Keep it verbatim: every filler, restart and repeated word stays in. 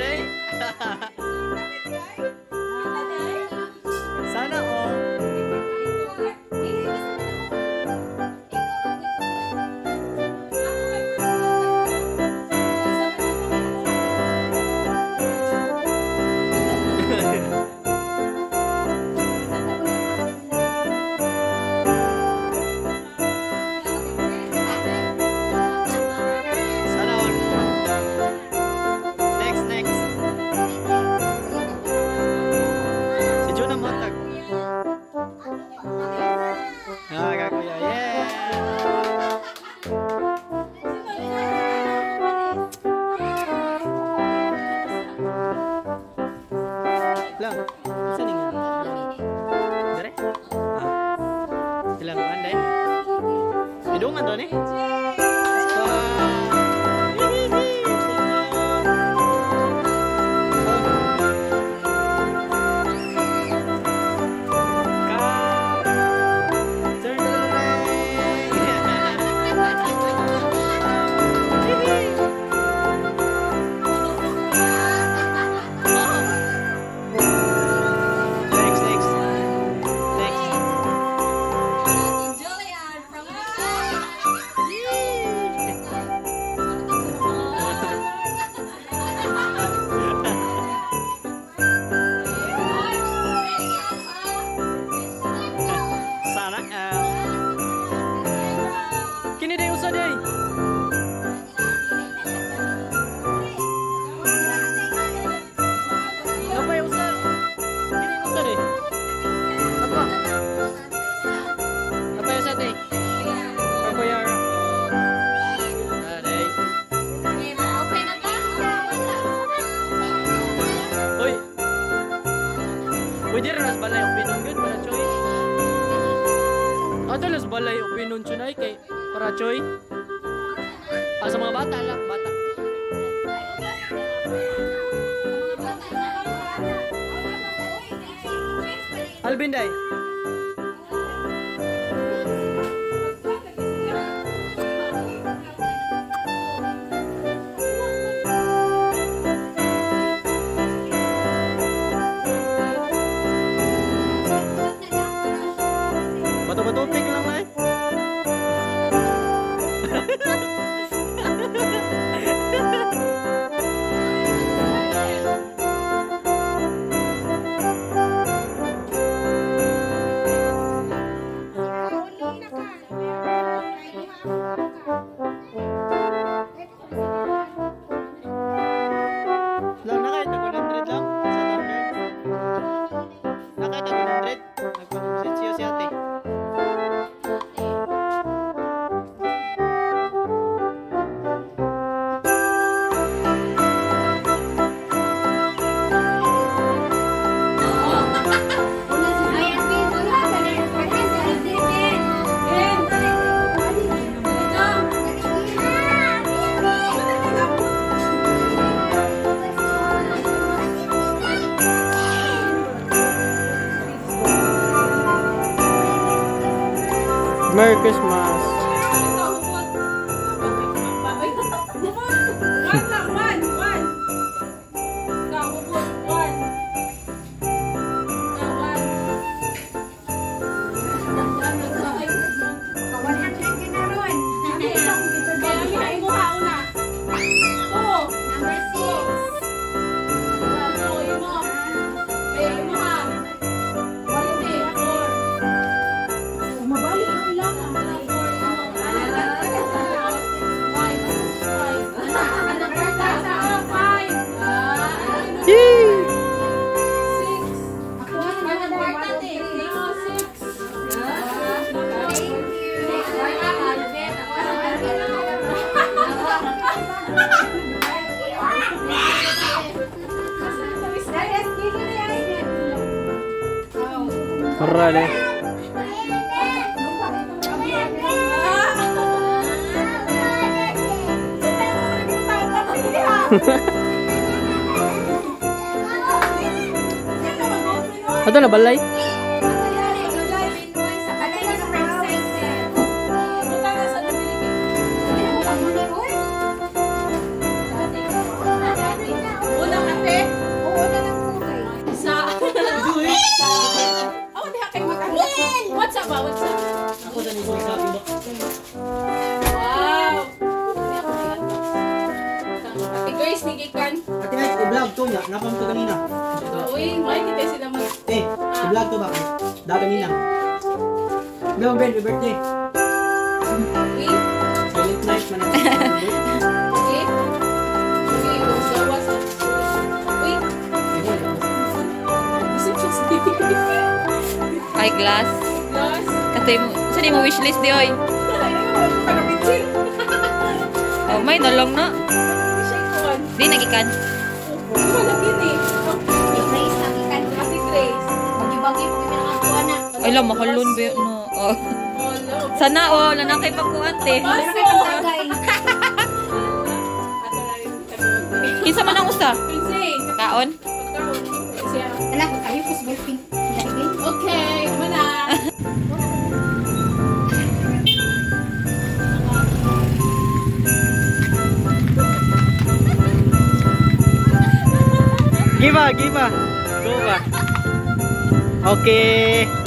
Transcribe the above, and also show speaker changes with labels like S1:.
S1: Day? Sana all. Sana all. Next, next. Si Juna Matag. Ah, kakuya. Yeah! Lang, saan nga? Dere? Ah. Ilang anday? Bidungan doon eh? Kini day usa day. Apa yang usa? Kini usa day. Apa? Apa yang usa day? Apa yang? Ah day. Hoy. Pwede rin mas balay opinion good para choy. Ato las balay opinion chunay kay para choy. Ah, sa mga bata lang, bata. Alvin day. Bato-bato pick lang na eh. Lang nakait ako one hundred lang sa thunder. Nakait ako one hundred. Nagpapagsit siya si ate. Merry Christmas. Parah deh. Ada na balay? Una nga, napam to kanina.
S2: Uy, may kita sila mag...
S1: Eh, i-vlog to ba? Da kanina. Go, Ben, your birthday.
S2: Uy,
S1: Silent night man.
S2: uy. Uy, usawa sa... Uy, isip siya sa
S3: Eyeglass.
S2: glass.
S3: Katoy mo, saan mo wishlist di oy?
S2: Ayun, pagkapitsin.
S3: Oh, may nalong na.
S2: Siya ikuan.
S3: Di nagikan.
S2: Wala gini.
S4: Grace, nakikan.
S2: Ate Grace.
S4: Bagi-bagi po kami nakakuha na.
S3: Ay lang, mahalon ba yun, no? Oh.
S2: Hello.
S3: Sana oh, nanakay pagkuante.
S4: Meron kayo tagay.
S3: Kinsa man ang usa?
S2: Princess.
S3: Kaon?
S2: Pagkaon. Siya.
S4: Anak, kayo po sa ballping. Dahil.
S2: Okay, wala.
S1: Give ba, give ba. Go ba. Okay.